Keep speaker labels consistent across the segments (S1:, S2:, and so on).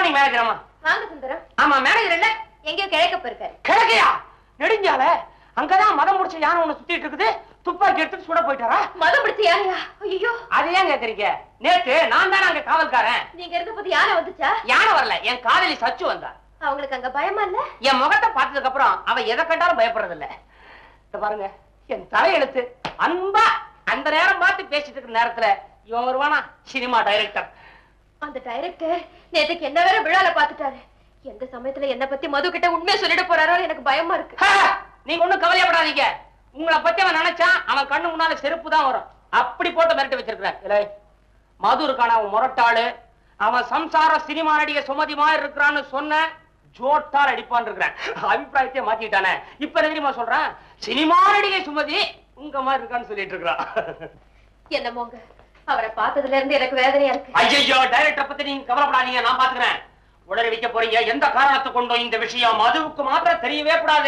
S1: Morning manager. ஆமா
S2: வாங்க சுந்தரம்.
S1: ஆமா மேனேஜர் இல்ல,
S2: எங்கேயோ கிழக்க போயிருக்காரு.
S1: கிழக்கையா? நெடுஞ்சால அங்கதான் மதம் முடிச்ச யானை ஒண்ணு சுத்திட்டு இருக்குது. துப்பாக்கி எடுத்துட்டு சுட போயிட்டாரா?
S2: மதம் பிடிச்ச யானையா? ஐயோ,
S1: அது ஏன் கேக்குறீங்க? நேத்து நான் தான் அங்க காவல்காரன்.
S2: நீங்க இருந்த போது யானை வந்துச்சா?
S1: யானை வரல, என் காதலி சச்சு வந்தா.
S2: அவங்களுக்கு அங்க பயமா இல்ல?
S1: என் முகத்தை பார்த்ததுக்கு அப்புறம் அவ எதை கண்டாலும் பயப்படுறது இல்ல. பாருங்க என் தலையெழுத்து அன்பா அந்த நேரம் பார்த்து பேசிட்டு இருக்கிற நேரத்துல இவன் வருவானா சினிமா டைரக்டர்.
S2: அந்த டைரக்டர் நேத்துக்கு என்ன வேற விழால பாத்துட்டாரு. எந்த சமயத்துல என்ன பத்தி மது கிட்ட உண்மையை சொல்லிட போறாரோ எனக்கு பயமா இருக்கு.
S1: நீங்க ஒண்ணும் கவலைப்படாதீங்க. உங்களை பத்தி அவன் நினைச்சா அவன் கண்ணு முன்னால செருப்பு தான் வரும். அப்படி போட்டு மிரட்டி வச்சிருக்கிறேன். மது இருக்கான அவன் முரட்டாளு. அவன் சம்சார சினிமா நடிகை சுமதி மாதிரி இருக்கிறான்னு சொன்ன ஜோட்டால் அடிப்பான் இருக்கிறேன். அபிப்பிராயத்தையே மாத்திட்டானே. இப்ப தெரியுமா சொல்றேன், சினிமா நடிகை சுமதி உங்க மாதிரி இருக்கான்னு சொல்லிட்டு இருக்கிறான்.
S2: என்னமோங்க, அவரை பார்த்ததுல இருந்து எனக்கு வேதனையா இருக்கு.
S1: ஐயோ, டைரக்டர் பத்தி நீங்க கவலைப்படாதீங்க, நான் பாத்துக்கிறேன். உடனே வைக்க போறீங்க. எந்த காரணத்தை கொண்டோ இந்த விஷயம் மதுவுக்கு மாத்திரம் தெரியவே கூடாது.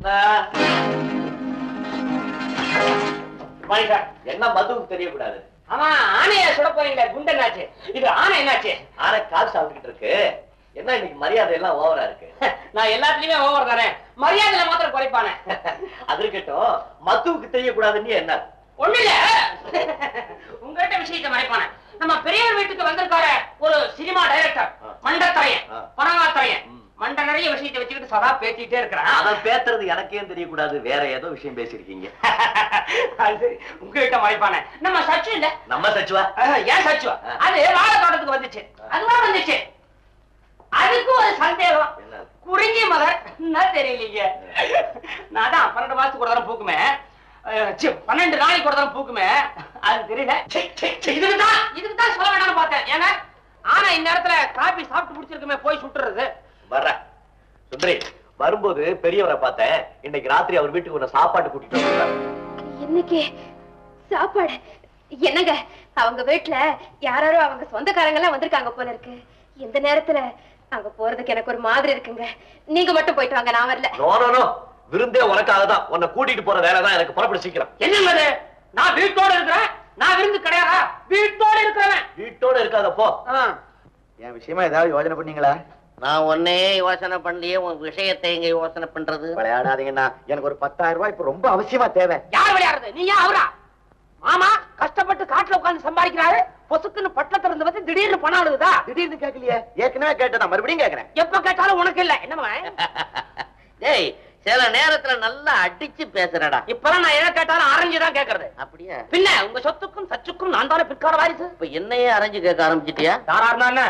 S3: என்ன மதுவுக்கு தெரியக்கூடாது?
S1: ஆமா, ஆனைய சுட போறீங்களே, குண்டனாச்சு. இது ஆனை என்னாச்சு?
S3: ஆனை கால் சாப்பிட்டுக்கிட்டு இருக்கு. என்ன இன்னைக்கு மரியாதை எல்லாம் ஓவரா இருக்கு?
S1: நான் எல்லாத்துலயுமே ஓவர் தானே, மரியாதையில மாத்திரம் குறைப்பானே.
S3: அது இருக்கட்டும், மதுவுக்கு தெரியக்கூடாதுன்னு என்ன?
S1: ஒண்ணு இல்ல, உங்ககிட்ட விஷயத்தை மறைப்பானே. நம்ம பெரியவர் வீட்டுக்கு வந்திருக்காரு ஒரு சினிமா டைரக்டர், மண்டத்தரையன், பணங்காத்தரையன். மண்ட நிறைய விஷயத்தை வச்சுக்கிட்டு சதா பேசிட்டே இருக்கிறான்.
S3: அதை பேசுறது எனக்கே தெரியக்கூடாது, வேற ஏதோ விஷயம் பேசிருக்கீங்க.
S1: உங்ககிட்ட மறைப்பானே. நம்ம சச்சு இல்ல,
S3: நம்ம சச்சுவா?
S1: ஏன் சச்சுவா? அது வாழை தோட்டத்துக்கு வந்துச்சு. அதுவா வந்துச்சு. அதுக்கு ஒரு சந்தேகம், குறிஞ்சி மலர் என்ன தெரியலீங்க. நான் தான் 12 மாசத்துக்கு ஒரு தரம் பூக்குமே, 12 நாளைக்கு ஒரு தரம் பூக்குமே, அது தெரியல. இதுக்குதான் சொல்ல வேண்டாம்னு பார்த்தேன். ஏன்னா ஆனா இந்த நேரத்துல காபி சாப்பிட்டு முடிச்சிருக்குமே, போய் சுட்டுறது.
S3: வர்ற சுந்தரி, வரும்போது பெரியவரை பார்த்தேன். இன்னைக்கு ராத்திரி அவர் வீட்டுக்கு ஒரு சாப்பாடு கூட்டிட்டு வந்தார்.
S2: இன்னைக்கு சாப்பாடு? என்னங்க, அவங்க வீட்டுல யாரோ அவங்க சொந்தக்காரங்க எல்லாம் வந்திருக்காங்க போல இருக்கு. இந்த நேரத்துல அங்க போறதுக்கு எனக்கு ஒரு மாதிரி இருக்குங்க. நீங்க மட்டும் போயிட்டு வாங்க, நான் வரல.
S3: நோ நோ நோ, விருந்தே உனக்காக தான். உன்னை கூட்டிட்டு போற வேலை தான் எனக்கு. புறப்பட சீக்கிரம்.
S1: என்னங்க நான் வீட்டோட இருக்கிறேன்? நான் விருந்து கிடையாதா? வீட்டோட இருக்கிறவன்.
S3: வீட்டோட இருக்காத போ.
S4: என் விஷயமா ஏதாவது யோசனை பண்ணீங்களா?
S5: நான் ஒன்னே யோசனை பண்ணலையே, உன் விஷயத்தை எங்க யோசனை பண்றது?
S4: விளையாடாதீங்கண்ணா, எனக்கு ஒரு 10,000 ரூபாய் இப்ப ரொம்ப அவசியமா தேவை.
S1: யார் விளையாடுறது? நீ ஏன் அவரா? மாமா கஷ்டப்பட்டு காட்டுல உட்கார்ந்து சம்பாதிக்கிறாரு, பொசுக்குன்னு பட்டத்துல இருந்து வந்து திடீர்னு பணம் அழுகுதா?
S4: திடீர்னு கேட்கலையே, ஏற்கனவே கேட்டேன், மறுபடியும் கேட்கிறேன்.
S1: எப்ப கேட்டாலும் உனக்கு இல்ல. என்னமா
S5: டேய், சில நேரத்துல நல்லா அடிச்சு பேசுறடா.
S1: இப்பெல்லாம் நான் எதை கேட்டாலும் அரைஞ்சுதான் கேக்குறது.
S5: அப்படியா?
S1: பின்ன உங்க சொத்துக்கும் சச்சுக்கும் நான் தானே பிற்கால வாரிசு.
S5: இப்ப என்னையே அரைஞ்சு கேட்க ஆரம்பிச்சிட்டியா?
S1: யாரா இருந்தா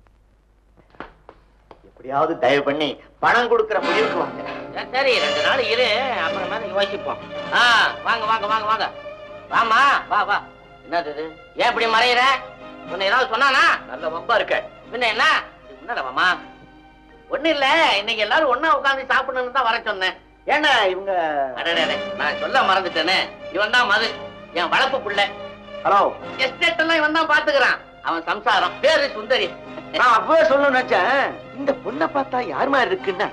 S4: எப்படியாவது தயவு பண்ணி பணம் கொடுக்கிற முடிவுக்கு வாங்க.
S5: சரி, 2 நாள் இரு, அப்புறமா யோசிப்போம். வாங்க வாங்க வாங்க வாங்க. வாமா, வா வா. என்னது இது? ஏன் இப்படி மறையிற? உன்னை ஏதாவது சொன்னானா?
S3: நல்ல வம்பா இருக்க.
S5: பின்ன என்ன? உன்னடவாமா? ஒண்ணு இல்ல, இன்னைக்கு எல்லாரும் ஒன்னா உட்கார்ந்து சாப்பிடணும்னு தான் வர சொன்னேன்.
S4: ஏன்னா இவங்க
S5: நான் சொல்ல மறந்துட்டேனே. இவன் தான் மது, என் வளர்ப்பு பிள்ளை.
S4: ஹலோ,
S5: எஸ்டேட் எல்லாம் இவன் தான் பாத்துக்கிறான். அவன் சம்சாரம், பேரு சுந்தரி.
S4: நான் அப்பவே சொல்லணும்னு நினைச்சேன். இந்த பொண்ணை பார்த்தா யார் மாதிரி இருக்குன்னா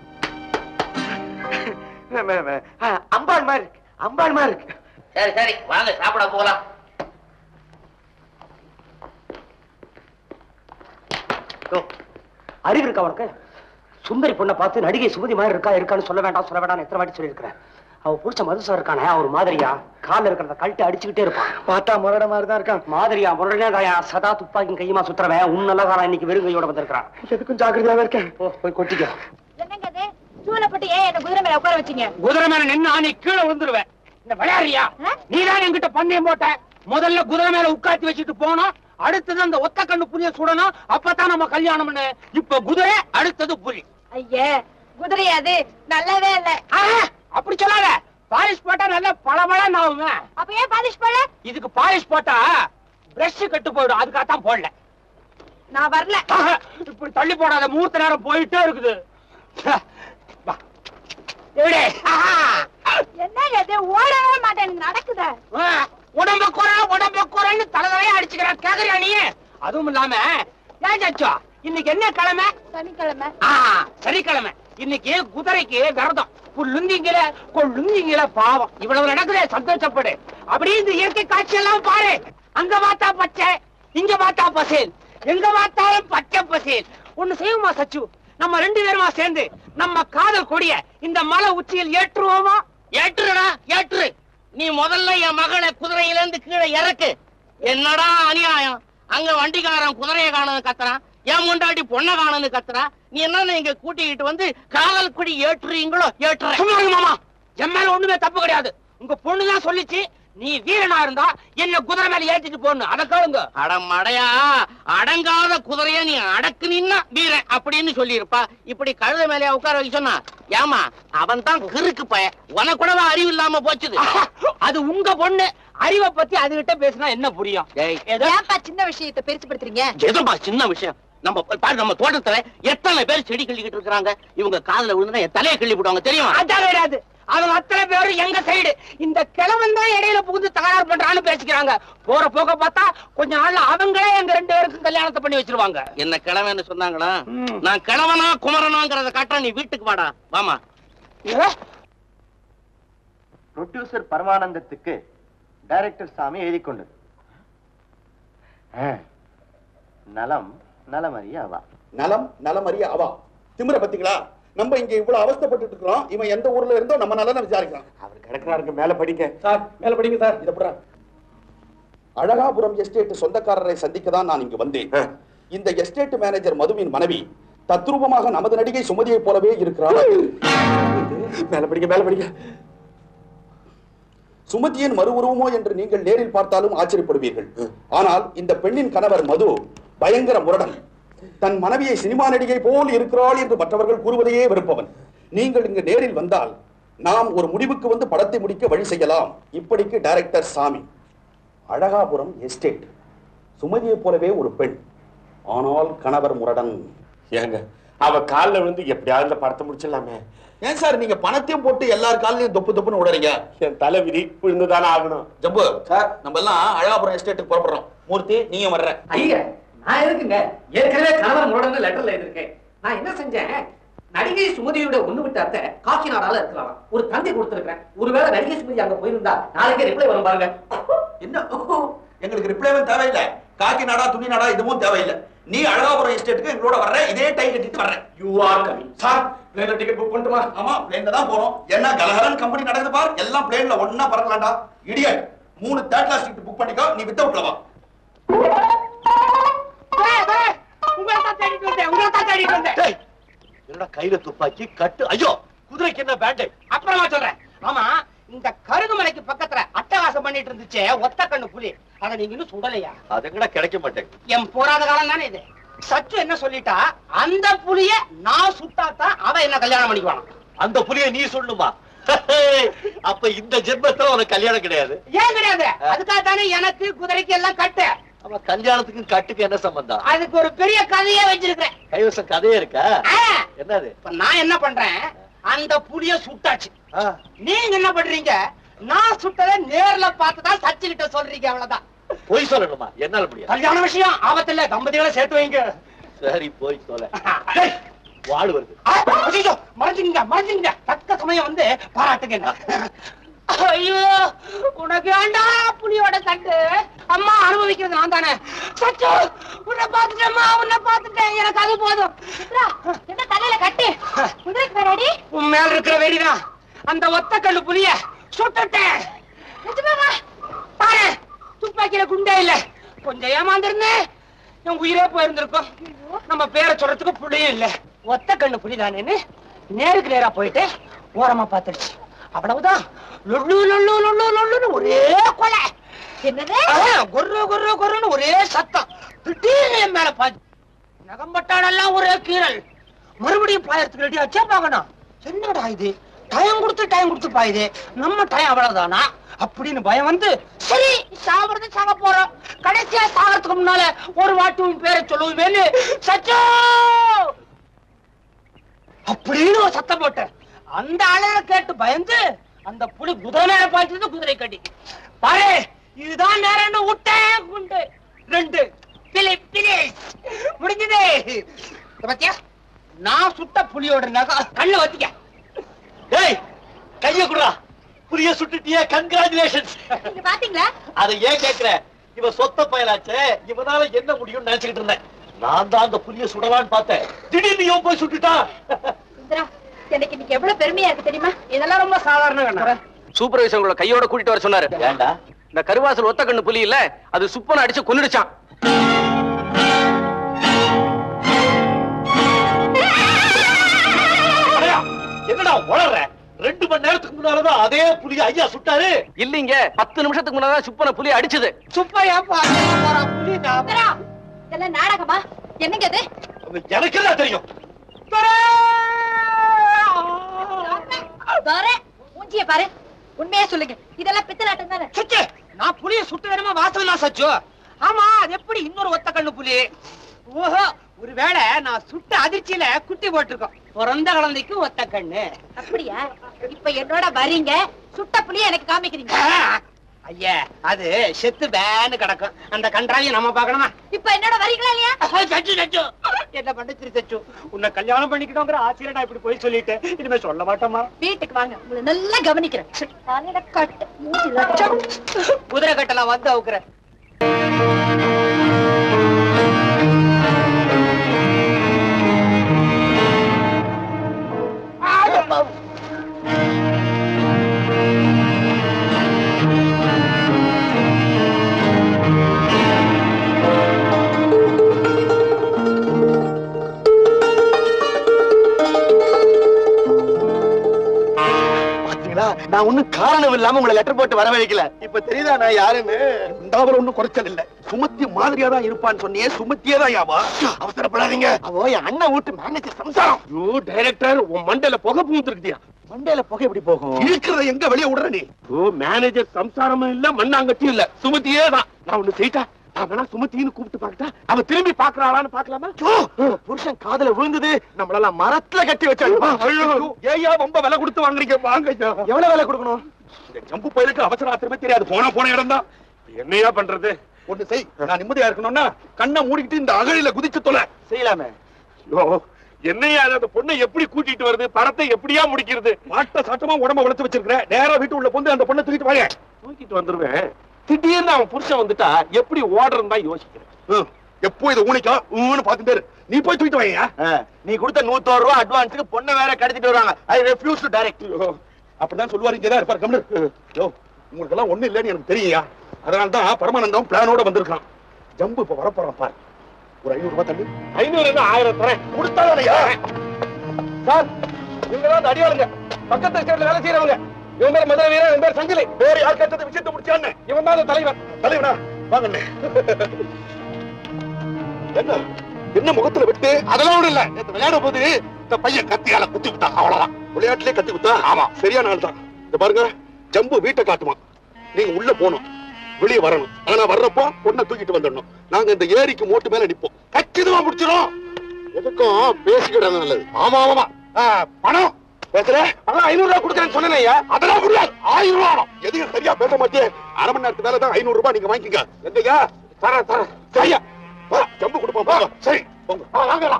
S4: அம்பாள் மாதிரி இருக்கு, அம்பாள் மாதிரி இருக்கு.
S5: சரி சரி, வாங்க சாப்பிட போகலாம்.
S1: அறிவு இருக்கா உனக்கு? சுந்தரி பொண்ணை பார்த்து நடிகை சுமதி மாதிரி இருக்கான்னு சொல்ல வேண்டாம் எத்தனை வாட்டி சொல்லியிருக்கிறேன். அவ புடிச்ச மதுசார் இருக்கானே, அவர் மாதிரியா கால இருக்கிறத கழட்டி அடிச்சுக்கிட்டே இருப்பான்.
S4: பார்த்தா முரட மாதிரி தான் இருக்கான்.
S1: மாதிரியா முரடனே சதா துப்பாக்கி கையுமா சுத்துறவன் உன்னல காலம் இன்னைக்கு வெறுங்கையோட வந்திருக்கான்.
S4: எதுக்கும் ஜாக்கிரதையாவே இருக்கேன்.
S1: போய் கொட்டிக்க.
S2: என்னங்க இது? சூளப்பட்டு ஏன் என்ன குதிரை மேல உட்கார வச்சீங்க?
S1: குதிரை மேல நின்னா நீ கீழே விழுந்துருவேன். இந்த விளையாடுறியா? நீதான் என்கிட்ட பந்தயம் போட்ட. முதல்ல குதிரை மேல உட்காத்தி வச்சுட்டு போனோம், அடுத்தது அந்த ஒத்த கண்ணு புலிய சுடணும், அப்பதான் நம்ம கல்யாணம். இப்ப குதிரை, அடுத்தது புலி.
S2: ஐயே, குதிரையாது நல்லாவே இல்ல.
S1: அப்படி சொல்லாத. பாலிஷ் போட்டா நல்ல பளபளன்னு ஆகுங்க.
S2: அப்ப ஏன் பாலிஷ் போடல?
S1: இதுக்கு பாலிஷ் போட்டா பிரஷ் கட்டு போயிடும், அதுக்காகத்தான் போடல.
S2: நான் வரல.
S1: இப்படி தள்ளி போடாத, முகூர்த்த நேரம் போயிட்டே இருக்குது.
S2: என்ன ஓடவே மாட்டேன், நடக்குத.
S1: உடம்ப குறைன்னு தலைதலையா அடிச்சுக்கிறான். கேக்குறியா நீ? அதுவும் இல்லாம ஏன் சச்சோ, இன்னைக்கு என்ன கிழமை?
S2: சனிக்கிழமை.
S1: சனிக்கிழமை. இன்னைக்கு குதிரைக்கு விரதம். கொள்ளுங்கில பாவம். இவ்வளவு நடக்குதே, சந்தோஷப்படு. அப்படி இந்த இயற்கை காட்சி எல்லாம் பாரு. அங்க பார்த்தா பச்சை, இங்க பார்த்தா பசேல், எங்க பார்த்தாலும் பச்சை பசேல். ஒண்ணு செய்வோமா சச்சு? நம்ம 2 பேருமா சேர்ந்து நம்ம காதல் கொடிய இந்த மலை உச்சியில் ஏற்றுவோமா?
S5: ஏற்றுடா, ஏற்று. நீ முதல்ல என் மகளை குதிரையில இருந்து கீழே இறக்கு. என்னடா அநியாயம்! அங்க வண்டிக்காரன் குதிரையை காணது கத்துறான், என் முண்டாட்டி பொண்ணை காணது கத்துறா. நீ என்ன இங்க கூட்டிக்கிட்டு வந்து காதல் கொடி ஏற்றுறீங்களோ? ஏற்றுற.
S1: மாமா, என் மேல ஒண்ணுமே தப்பு கிடையாது. உங்க பொண்ணுதான் சொல்லிச்சு, நீ வீரனா இருந்தா என்ன குதிரை மேல ஏற்றிட்டு போடணும். அத கேளுங்க.
S5: அடமடையா, அடங்காத குதிரைய நீ அடக்குனீன்னா வீரன் அப்படின்னு சொல்லி இருப்பா. இப்படி கழுத மேலே உட்கார வைக்க சொன்னா ஏமா? அவன் தான் கிறுக்கு பையன். உனக்கு கூடவா அறிவு இல்லாம போச்சுது?
S1: அது உங்க பொண்ணு. அறிவை பத்தி அதுகிட்ட பேசினா என்ன புரியும்?
S2: சின்ன விஷயத்தை பெருசுபடுத்துறீங்க.
S5: எதுமா சின்ன விஷயம்? நம்ம பாரு, நம்ம தோட்டத்துல எத்தனை பேர் செடி கிள்ளிக்கிட்டு இருக்காங்க. இவங்க காதுல விழுந்தா என் தலையை கிள்ளி போடுவாங்க தெரியுமா?
S1: அதான் கிடையாது. அவங்க அத்தனை பேரும் எங்க சைடு. இந்த கிழவன் தான் இடையில புகுந்து தகராறு பண்றான்னு பேசிக்கிறாங்க. போற போக பார்த்தா கொஞ்ச நாள்ல அவங்களே எங்க 2 பேருக்கும் கல்யாணத்தை பண்ணி வச்சிருவாங்க.
S5: என்ன கிழவன்னு சொன்னாங்களா? நான் கிழவனா குமரனாங்கிறத காட்ட நீ வீட்டுக்கு வாடா. வாமா.
S4: ப்ரொடியூசர் பரமானந்தத்துக்கு டைரக்டர் சாமி எழுதி கொண்டது. நலம் நலமறிய அவா.
S6: நலம் நலமறிய அவா. திமிர பத்திங்களா? நம்ம இங்க இவ்வளவு அவஸ்தைப்பட்டு இருக்கிறோம். இவன் எந்த ஊர்ல இருந்தோ நம்ம நலனை விசாரிக்கிறான்.
S4: அவர் கிடக்குறாருங்க. மேல படிங்க
S6: சார், மேல படிங்க சார். இத புறா அழகாபுரம் எஸ்டேட் சொந்தக்காரரை சந்திக்க தான் நான் இங்கு வந்தேன். இந்த எஸ்டேட் மேனேஜர் மதுவின் மனைவி தத்ரூபமாக நமது நடிகை சுமதியை போலவே இருக்கிறாள்.
S4: மேல படிங்க, மேல படிங்க.
S6: சுமதியின் மறு உருவமோ என்று நீங்கள் நேரில் பார்த்தாலும் ஆச்சரியப்படுவீர்கள். ஆனால் இந்த பெண்ணின் கணவர் மது பயங்கர முரடன். தன் மனைவியை சினிமா நடிகை போல் இருக்கிறாள் என்று மற்றவர்கள் கூறுவதையே வெறுப்பவன். நீங்கள் இங்கு நேரில் வந்தால் நாம் ஒரு முடிவுக்கு வந்து படத்தை முடிக்க வழி செய்யலாம். இப்படிக்கு டைரக்டர் சாமி. அழகாபுரம் எஸ்டேட். சுமதியை போலவே ஒரு பெண், ஆனால் கணவர் முரடன்.
S4: ஏங்க, அவ காலில் விழுந்து எப்படியாவது இந்த படத்தை முடிச்சிடலாமே.
S6: ஏன் சார் நீங்க பணத்தையும் போட்டு எல்லார் காலையும் தொப்பு தொப்புன்னு விடுறீங்க?
S4: என் தலை விதி விழுந்துதானே ஆகணும்.
S6: ஜம்பு சார், நம்ம எல்லாம் அழகாபுரம் எஸ்டேட்டுக்கு புறப்படுறோம். மூர்த்தி, நீங்க வர்ற.
S1: ஐயா, நான் எதுக்குங்க? ஏற்கனவே கணவர் முரடன் லெட்டர்ல எழுதிருக்கேன். நான் என்ன செஞ்சேன்? நடிகை சுமதியோட ஒண்ணு விட்ட அத்தை காக்கி நாடால இருக்கலாம். ஒரு தந்தை கொடுத்திருக்கேன். ஒருவேளை நடிகை சுமதி அங்க போயிருந்தா நாளைக்கே ரிப்ளை வரும் பாருங்க.
S6: என்ன எங்களுக்கு ரிப்ளைவும் தேவையில்லை, காக்கி நாடா துணி நாடா இதுவும் தேவையில்லை. நீ அழகாபுரம் எஸ்டேட்டுக்கு எங்களோட வர்ற, இதே டை கட்டிட்டு வர்ற.
S4: You are coming. சார், பிளேன்ல டிக்கெட் புக் பண்ணட்டுமா?
S6: ஆமா, பிளேன்ல தான் போறோம். என்ன கலகலன் கம்பெனி நடக்குது பார். எல்லாம் பிளேன்ல ஒண்ணா பறக்கலாம்டா. Idiot, 3 third class ticket book பண்ணிக்கோ. நீ வித்தவுட்ல வா.
S3: என்னடா கையில துப்பாக்கி கட்டு? ஐயோ, குதிரைக்கு என்ன பேண்ட்?
S1: அப்புறமா சொல்றேன். ஆமா, இந்த கருகுமலைக்கு பக்கத்துல அட்டகாசம் பண்ணிட்டு இருந்துச்சே ஒத்த கண்ணு புலி, அதை நீங்க இன்னும் சுடலையா?
S3: அது எங்கடா கிடைக்க மாட்டேங்குது.
S1: என் போராத காலம் தானே இது. சச்சு என்ன சொல்லிட்டா, அந்த புலிய நான் சுட்டாதான் அவன் என்ன கல்யாணம் பண்ணிக்குவான்.
S3: அந்த புலியை நீ சொல்லணுமா? அப்ப இந்த ஜென்மத்துல உனக்கு கல்யாணம் கிடையாது.
S1: ஏன் கிடையாது? அதுக்காக தானே எனக்கு குதிரைக்கு எல்லாம் கட்டு.
S3: அவன் கல்யாணத்துக்கும் கட்டுக்கு என்ன சம்பந்தம்?
S1: அதுக்கு ஒரு பெரிய கதையே வச்சிருக்கேன்.
S3: கைவசம் கதையே இருக்கா? என்னது?
S1: இப்ப நான் என்ன பண்றேன், அந்த புலிய சுட்டாச்சு. நீங்க என்ன பண்றீங்க? நான் சுட்டதை நேர்ல பார்த்துதான் சச்சு கிட்ட சொல்றீங்க. அவ்வளவுதான்.
S3: போய் சொல்லணுமா? என்னால முடியாது.
S1: கல்யாண விஷயம் ஆபத்துல தம்பதிகளை சேர்த்து வைங்க.
S3: சரி, போய் சொல்ல. வாழ் வருது.
S1: மறைஞ்சுங்க, மறைஞ்சுங்க. தக்க சமயம் வந்து பாராட்டுங்க. ஐயோ, உனக்கு ஏண்டா புலியோட கட்டு? அம்மா அனுபவிக்கிறது நான் தானே. சச்சு, உன்னை பாத்துட்டேம்மா, உன்னை பாத்துட்டேன். எனக்கு அது போதும்.
S2: என்ன தலையில கட்டு? குதிரைக்கு வராடி?
S1: உன் மேல இருக்கிற வெறிதான். அந்த ஒத்த கல்லு புலிய சுட்டுட்டேன். பாரு, துப்பாக்கியில குண்டே இல்ல. கொஞ்சம் ஏமாந்திருந்தேன், என் உயிரே போயிருந்திருக்கும். நம்ம பேரை சொல்றதுக்கு புள்ளியும் இல்ல. ஒத்த கண்ணு புலிதானேன்னு நேருக்கு நேரா போயிட்டு ஓரமா பாத்துருச்சு. அவ்வளவுதான். லொல்லு லொல்லு லொல்லு லொல்லுன்னு ஒரே கொலை.
S2: என்னது?
S1: கொர்ரு கொர்ரு கொர்ருன்னு ஒரே சத்தம். திடீர்னு என் மேல பாய்ச்சு. நகம்பட்டாடெல்லாம் ஒரே கீரல். மறுபடியும் பாயறதுக்கு ரெடி ஆச்சே பார்க்கணும். என்னடா இது, டைம் கொடுத்து பாயுது. நம்ம டைம் அவ்வளவுதானா அப்படின்னு பயம் வந்து, சரி சாவறது சாக போறோம். கடைசியா சாகிறதுக்கு முன்னால ஒரு வாட்டி உன் பேரை சொல்லுவேன்னு சச்சோ அப்படின்னு ஒரு சத்தம் போட்டேன். அந்த அலைய கேட்டு பயந்து அந்த புலி குதிரை மேல பாய்ச்சது. குதிரை கட்டி பாரு, இதுதான் நேரம் விட்டேன். குண்டு 2 முடிஞ்சது. பாத்தியா, நான் சுட்ட புலியோட நகை கண்ணு வத்திக்க.
S3: டேய், கைய குடுறா. புலிய சுட்டுட்டியே, கங்க்ராச்சுலேஷன்ஸ்.
S2: நீங்க பாத்தீங்களா?
S3: அதை ஏன் கேக்குற? இவன் சொத்த பயலாச்சே, இவனால என்ன முடியும்னு நினைச்சுக்கிட்டு இருந்தேன். நான் தான் அந்த புலிய சுடலான்னு பார்த்தேன். திடீர்னு இவன் போய் சுட்டுட்டான்.
S2: சுந்தரா, எனக்கு இன்னைக்கு எவ்வளவு பெருமையா இருக்கு தெரியுமா?
S5: இதெல்லாம் ரொம்ப சாதாரண.
S1: சூப்பர்வைசர் உங்களை கையோட கூட்டிட்டு வர சொன்னாரு.
S3: ஏண்டா?
S1: இந்த கருவாசல் ஒத்த கண்ணு புலி இல்ல, அது சுப்பனை அடிச்சு கொன்னுடுச்சான்.
S3: என்னடா உளற? 2 மணி நேரத்துக்கு முன்னாலதான் அதே புலிய ஐயா சுட்டாரு.
S1: இல்லீங்க, 10 நிமிஷத்துக்கு முன்னாதான் சுப்பனை புலி அடிச்சது.
S5: சுப்பையா புலி
S2: சுந்தரா, இதெல்லாம் நாடகமா? என்னங்க இது?
S3: எனக்கு என்ன தெரியும்?
S2: மூஞ்சிய பாரு, உண்மையா சொல்லுங்க, இதெல்லாம் பித்தலாட்டம் தானே?
S5: சுச்சு, நான் புலிய சுட்டு வேணுமா வாசல் தான் சச்சு. ஆமா, அது எப்படி இன்னொரு ஒத்த கண்ணு புலி? ஓஹோ, ஒருவேளை நான் சுட்ட அதிர்ச்சியில குட்டி போட்டிருக்கோம். பிறந்த குழந்தைக்கு ஒத்த கண்ணு.
S2: அப்படியா? இப்ப என்னோட வரீங்க, சுட்ட புலிய எனக்கு காமிக்கிறீங்க.
S5: ஐயா, அது செத்து பேன்னு கிடக்கும். அந்த கன்றாவையும் நம்ம பார்க்கணுமா?
S2: இப்ப என்னோட வரீங்களா இல்லையா?
S5: சச்சு சச்சு, என்ன பண்ணிச்சு சச்சு? உன்னை கல்யாணம் பண்ணிக்கிட்டோங்கிற ஆசையில நான் இப்படி போய் சொல்லிட்டேன். இனிமே சொல்ல மாட்டோமா?
S2: வீட்டுக்கு வாங்க, உங்களை நல்லா கவனிக்கிறேன். கட்டு மூஞ்சி லட்சம்.
S5: குதிரை கட்டலாம் வந்து அவுக்குறேன்.
S4: நான் ஒண்ணும் காரணம் இல்லாம உங்களை லெட்டர் போட்டு வரவழைக்கல. இப்ப தெரியுதா நான் யாருன்னு?
S6: இந்தாவில் ஒண்ணும் குறைச்சல் இல்ல. சுமத்தி மாதிரியா தான் இருப்பான்னு சொன்னியே, சுமத்தியே தான் யாவா?
S4: அவசரப்படாதீங்க. அவ என் அண்ணன் வீட்டு மேனேஜர் சம்சாரம்.
S6: யூ டைரக்டர், உன் மண்டையில புகை பூந்துருக்கியா?
S4: மண்டையில புகை எப்படி போகும்?
S6: இருக்கிறத எங்க வெளியே விடுற நீ? ஓ, மேனேஜர் சம்சாரமும் இல்ல, மண்ணாங்கட்டியும் இல்ல, சுமத்தியே தான். நான் ஒண்ணு செய்யிட்டா, நான் வேணா சுமத்தின்னு கூப்பிட்டு பாக்கட்டா? அவ திரும்பி பாக்குறாளான்னு பாக்கலாமா?
S4: புருஷன் காதுல விழுந்தது, நம்மளெல்லாம் மரத்துல கட்டி வச்சாங்க.
S6: ஏயா ரொம்ப விலை கொடுத்து வாங்குறீங்க? வாங்க.
S4: எவ்வளவு விலை கொடுக்கணும்?
S6: இந்த ஜம்பு பயலுக்கு அவசர ஆத்திரமே தெரியாது. போன இடம் தான். என்னையா பண்றது? ஒண்ணு செய், நான் நிம்மதியா இருக்கணும்னா கண்ணை மூடிக்கிட்டு இந்த அகழில குதிச்சு தொலை.
S4: செய்யலாமே.
S6: என்னையா அந்த பொண்ணை எப்படி கூட்டிட்டு வருது? படத்தை எப்படியா முடிக்கிறது? மாட்ட சாட்டமா உடம்ப வளர்த்து வச்சிருக்கிறேன். நேரா வீட்டு உள்ள பொந்து அந்த பொண்ணை தூக்கிட்டு வாங்க. தூக்கிட்டு வந்துருவேன். திடீர்னு அவன் புருஷன் வந்துட்டா எப்படி ஓடுறன்னு தான் யோசிக்கிறேன். எப்போ இதை ஊனிக்கா பாத்துட்டு நீ போய் தூக்கிட்டு வாங்க.
S4: நீ கொடுத்த 100 ரூபாய் அட்வான்ஸுக்கு பொண்ணை வேற கடத்திட்டு வருவாங்க. I refuse to direct.
S6: அப்படிதான் சொல்லுவாரு. இங்கதான் இருப்பாரு. கம்முனு. உங்களுக்கு எல்லாம் ஒண்ணு இல்லன்னு எனக்கு தெரியா? அதனாலதான் பரமானந்தம் பிளானோட வந்திருக்கான். ஜம்பு இப்ப வரப்போறான் பாரு. ஒரு 500 ரூபாய் தள்ளு. 500 1000 தரேன். கொடுத்தாதானையா? சார், இவங்கதான் அடியாளுங்க. பக்கத்து ஸ்டேட்ல வேலை செய்யறவங்க. இவன் பேர் மதுரை வீரன், இவன் பேர் சங்கிலி. வேற யார் கேட்டது விஷயத்தை முடிச்சான்னு? இவன் தான் தலைவன். தலைவனா? வாங்க. என்ன முகத்துல விட்டு? அதெல்லாம் ஒண்ணு இல்ல. விளையாடும் போது இந்த பையன் கத்தியால குத்தி விட்டான், அவ்வளவுதான். விளையாட்டுலயே கத்தி விட்டா? ஆமா, சரியான ஆள் தான். இந்த பாருங்க, ஜம்பு வீட்டை காட்டுமா, நீங்க உள்ள போகணும், வெளியே வரணும். ஆனா வர்றப்போ பொண்ணை தூக்கிட்டு வந்துடணும். நாங்க இந்த ஏரிக்கு மோட்டு மேல நிப்போம். கச்சிதமா முடிச்சிடும். எதுக்கும் பேசிக்கிட்டு நல்லது. ஆமா ஆமா. பணம் பேசுற? 500 ரூபாய் கொடுக்குறேன்னு சொன்னேன். அதெல்லாம் முடியாது. 1000 ரூபாய். எதையும் சரியா பேச மாட்டேன். அரை மணி நேரத்துக்கு மேலதான் 500 ரூபாய் நீங்க வாங்கிக்கங்க. எங்கயா? தரேன். சரியா? ஜம்பு கொடுப்போம். சரி, வாங்கலாம்.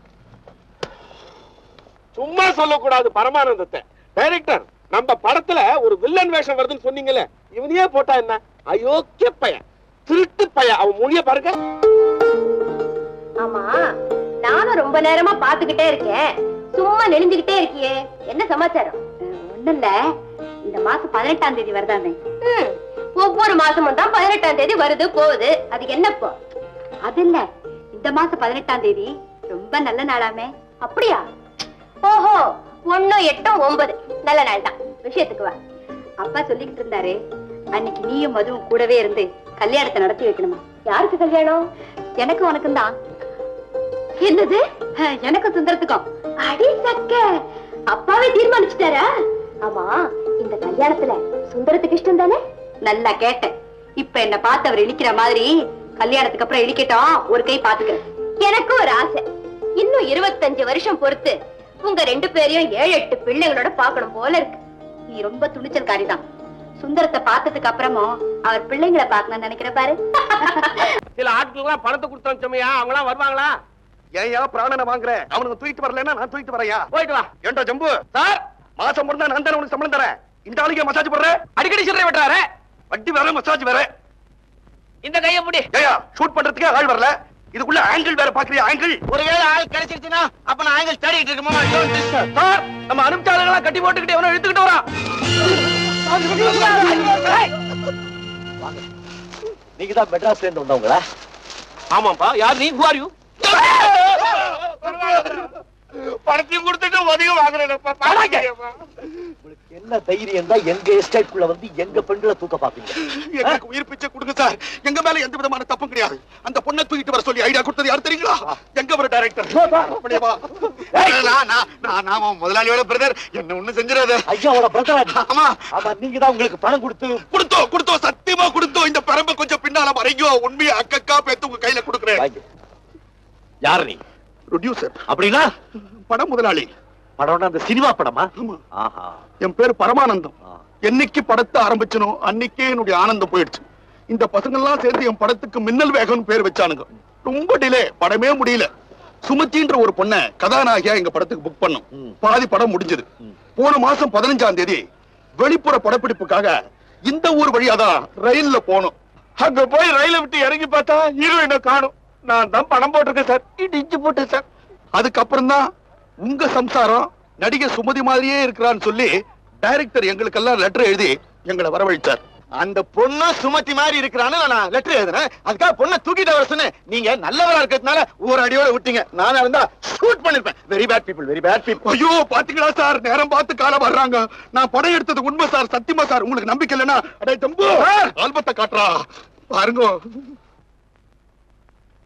S6: சும்மா சொல்லக்கூடாது பரமானந்தத்தை. டைரக்டர், நம்ம படத்துல ஒரு வில்லன் வேஷம் வருதுன்னு சொன்னீங்கல்ல, இவனையே போட்டா என்ன? அயோக்கிய பையன், திருட்டு பையன். அவன் மொழிய பாருங்க.
S2: ஆமா, நானும் ரொம்ப நேரமா பாத்துக்கிட்டே இருக்கேன். சும்மா நெளிஞ்சுக்கிட்டே இருக்கியே, என்ன சமாச்சாரம்? ஒண்ணும் இல்ல, இந்த மாசம் 18ஆம் தேதி வருதானே? ஒவ்வொரு மாசமும் தான் 18ஆம் தேதி வருது போகுது. அது என்னப்போ? அது இல்ல, இந்த மாசம் 18ஆம் தேதி ரொம்ப நல்ல நாளாமே. அப்படியா? ஓஹோ, 1, 8, 9 நல்ல நாள் தான். விஷயத்துக்கு வா. அப்பா சொல்லிக்கிட்டு இருந்தாரு, அன்னைக்கு நீயும் மதுவும் கூடவே இருந்து கல்யாணத்தை நடத்தி வைக்கணுமா. யாருக்கு கல்யாணம்? எனக்கு உனக்கும் தான். என்னது? எனக்கு சுந்தரத்துக்கும். அடி சக்க, அப்பாவே தீர்மானிச்சுட்டாரா? ஆமா, இந்த கல்யாணத்துல சுந்தரத்துக்கு இஷ்டம் தானே? நல்லா கேட்டேன். இப்ப என்ன பார்த்து அவர் இழிக்கிற மாதிரி கல்யாணத்துக்கு அப்புறம் இழிக்கட்டும், ஒரு கை பாத்துக்கிறேன். எனக்கு ஒரு ஆசை, இன்னும் 25 வருஷம் பொறுத்து உங்க 2 பேரையும் 7-8 பிள்ளைகளோட பாக்கணும் போல இருக்கு. நீ ரொம்ப துணிச்சல்காரிதான். சுந்தரத்தை பார்த்ததுக்கு அப்புறமும் அவர் பிள்ளைங்களை பார்க்கணும்னு நினைக்கிற பாரு.
S5: சில ஆட்களுக்கு பணத்தை கொடுத்தோம்யா, அவங்க எல்லாம் வருவாங்களா?
S6: ஏயா பிராணனை வாங்குற? அவனுக்கு தூக்கிட்டு வரலன்னா நான் தூக்கிட்டு வரையா?
S5: போயிட்டு வா.
S6: ஏண்டா ஜம்பு சார், மாசம் முடிஞ்சா நான் தானே உனக்கு சம்பளம் தரேன். இந்த ஆளுக்கு மசாஜ் பண்ற,
S5: அடிக்கடி சில்லறை வெட்டுறாரு.
S6: வட்டி வேற மசாஜ் வேற.
S5: இந்த கையை முடி.
S6: ஏயா ஷூட் பண்றதுக்கே ஆள் வரல, இதுக்குள்ள ஆங்கிள் வேற பாக்குறியா? ஆங்கிள்
S5: ஒருவேளை ஆள் கிடைச்சிருச்சுன்னா அப்ப நான் ஆங்கிள் தேடிட்டு இருக்கேன் மாமா. Don't disturb.
S1: சார் நம்ம அனுப்பிச்சாளர்களா கட்டி போட்டுக்கிட்டு எவனோ இழுத்துக்கிட்டு வரான்.
S3: நீங்க தான் மெட்ராஸ்ல இருந்து வந்தவங்களா?
S1: ஆமாப்பா. யார் நீ? Who are you?
S5: பணத்தையும் கொடுத்துட்டு அதிகம் வாங்குறேன்ப்பா.
S3: உங்களுக்கு என்ன தைரியம் தான் எங்க எஸ்டேட்குள்ள வந்து எங்க பெண்களை தூக்க பாப்பீங்க?
S6: எனக்கு உயிர் பிச்சை கொடுங்க சார். எங்க மேல எந்த விதமான தப்பும் கிடையாது. அந்த பொண்ணை தூக்கிட்டு வர சொல்லி ஐடியா கொடுத்தது யார் தெரியுங்களா? எங்க ஒரு டைரக்டர். அப்படியே வா. நான் முதலாளியோட பிரதர். என்ன ஒண்ணு செஞ்சிடாத.
S3: ஐயாவோட பிரதர்?
S6: ஆமா
S3: ஆமா. நீங்க தான் உங்களுக்கு பணம்
S6: கொடுத்தோம் சத்தியமா கொடுத்தோம். இந்த பரம்பை கொஞ்சம் பின்னால மறைங்கோ. உண்மையை அக்கா பேத்து உங்க கையில கொடுக்குறேன்.
S3: யார் நீ?
S6: ப்ரொடியூசர்.
S3: அப்படின்னா
S6: படம் முதலாளி.
S3: படம்னா அந்த சினிமா படமா?
S6: ஆஹா. என் பேரு பரமானந்தம். என்னைக்கு படத்தை ஆரம்பிச்சனோ அன்னைக்கே என்னுடைய ஆனந்தம் போயிடுச்சு. இந்த பசங்க எல்லாம் சேர்ந்து என் படத்துக்கு மின்னல் வேகம் பேர் வச்சானுங்க. ரொம்ப டிலே, படமே முடியல. சுமத்தின்ற ஒரு பொண்ண கதாநாயகியா எங்க படத்துக்கு புக் பண்ணோம். பாதி படம் முடிஞ்சது. போன மாசம் 15ஆம் தேதி வெளிப்புற படப்பிடிப்புக்காக இந்த ஊர் வழியாதான் ரயில்ல போனோம். அங்க போய் ரயில விட்டு இறங்கி பார்த்தா ஹீரோயினை காணும். நான் தான் பணம் போட்டிருக்கேன் சார். இடிச்சு போட்டேன் சார். அதுக்கப்புறம் தான் உங்க சம்சாரம் நடிகை சுமதி மாதிரியே இருக்கிறான்னு சொல்லி டைரக்டர் எங்களுக்கெல்லாம் லெட்டர் எழுதி எங்களை வரவழைச்சார்.
S4: அந்த பொண்ணு சுமதி மாதிரி இருக்கிறான்னு நான் லெட்டர் எழுதுனேன். அதுக்காக பொண்ணை தூக்கிட்டு வர சொன்னேன். நீங்க நல்லவரா இருக்கிறதுனால ஒரு அடியோட விட்டீங்க. நானா இருந்தா ஷூட் பண்ணிருப்பேன். Very bad people, very bad people.
S6: ஐயோ பாத்தீங்களா சார், நேரம் பார்த்து காலம் வர்றாங்க. நான் படம் எடுத்தது உண்மை சார், சத்தியமா சார். உங்களுக்கு நம்பிக்கை இல்லைன்னா அடே தம்பு ஆல்பத்தை காட்டுறா பாருங்க.